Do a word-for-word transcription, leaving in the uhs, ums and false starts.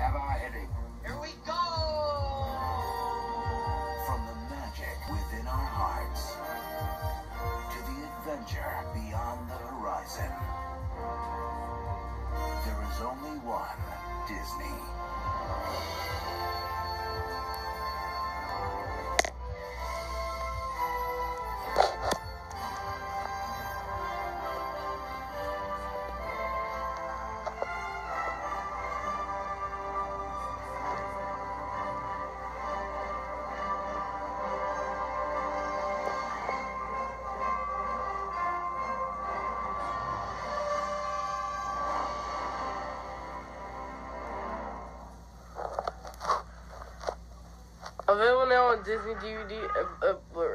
have our heading. Here we go! From the magic within our hearts to the adventure beyond the horizon, there is only one Disney. Available now on Disney D V D, uh, uh,